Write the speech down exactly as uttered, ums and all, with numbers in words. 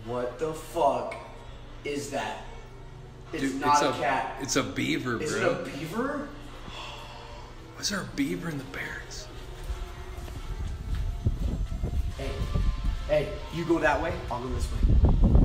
What the fuck is that? It's Dude, not it's a, a cat. It's a beaver, Is bro. it a beaver? Was there a beaver in the barracks? Hey, hey, you go that way, I'll go this way.